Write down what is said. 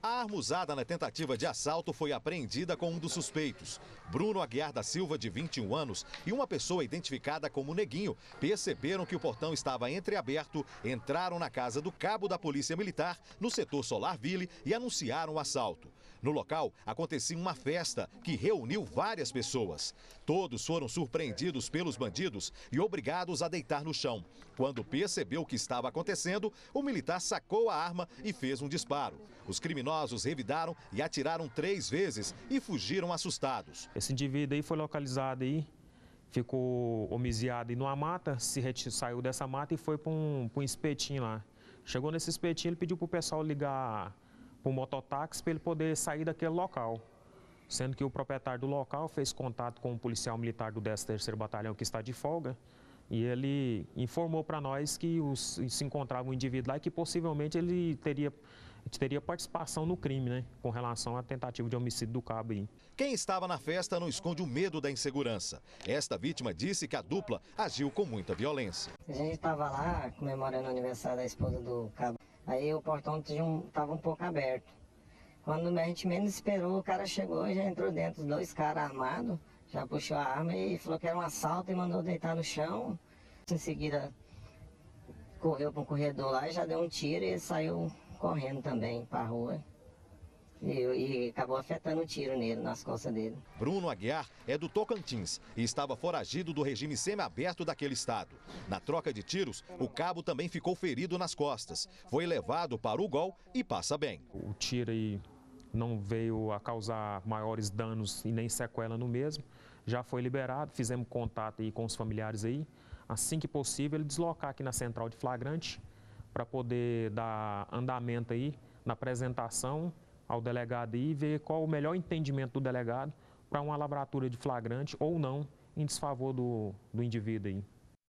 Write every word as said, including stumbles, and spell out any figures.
A arma usada na tentativa de assalto foi apreendida com um dos suspeitos. Bruno Aguiar da Silva, de vinte e um anos, e uma pessoa identificada como Neguinho perceberam que o portão estava entreaberto, entraram na casa do cabo da Polícia Militar, no setor Solarville, e anunciaram o assalto. No local, acontecia uma festa que reuniu várias pessoas. Todos foram surpreendidos pelos bandidos e obrigados a deitar no chão. Quando percebeu o que estava acontecendo, o militar sacou a arma e fez um disparo. Os criminosos revidaram e atiraram três vezes e fugiram assustados. Esse indivíduo aí foi localizado aí, ficou homiciado aí numa mata, se saiu dessa mata e foi para um, para um espetinho lá. Chegou nesse espetinho, ele pediu para o pessoal ligar para o mototáxi para ele poder sair daquele local. Sendo que o proprietário do local fez contato com o policial militar do décimo terceiro Batalhão que está de folga e ele informou para nós que os, se encontrava um indivíduo lá e que possivelmente ele teria, teria participação no crime, né, com relação à tentativa de homicídio do cabo aí. Quem estava na festa não esconde o medo da insegurança. Esta vítima disse que a dupla agiu com muita violência. A gente estava lá comemorando o aniversário da esposa do cabo, aí o portão estava um pouco aberto. Quando a gente menos esperou, o cara chegou e já entrou dentro, os dois caras armados, já puxou a arma e falou que era um assalto e mandou deitar no chão. Em seguida, correu para um corredor lá e já deu um tiro e ele saiu correndo também para a rua. E, e acabou afetando o tiro nele, nas costas dele. Bruno Aguiar é do Tocantins e estava foragido do regime semiaberto daquele estado. Na troca de tiros, o cabo também ficou ferido nas costas. Foi levado para o Gol e passa bem. O tiro aí não veio a causar maiores danos e nem sequela no mesmo. Já foi liberado, fizemos contato aí com os familiares aí. Assim que possível, ele deslocar aqui na central de flagrante para poder dar andamento aí na apresentação ao delegado e ver qual o melhor entendimento do delegado para uma lavratura de flagrante ou não em desfavor do, do indivíduo aí.